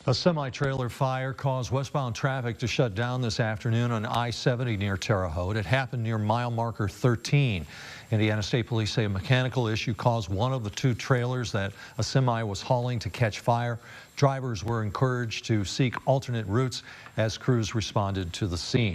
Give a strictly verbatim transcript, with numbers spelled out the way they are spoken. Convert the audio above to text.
A semi-trailer fire caused westbound traffic to shut down this afternoon on I seventy near Terre Haute. It happened near mile marker thirteen. Indiana State Police say a mechanical issue caused one of the two trailers that a semi was hauling to catch fire. Drivers were encouraged to seek alternate routes as crews responded to the scene.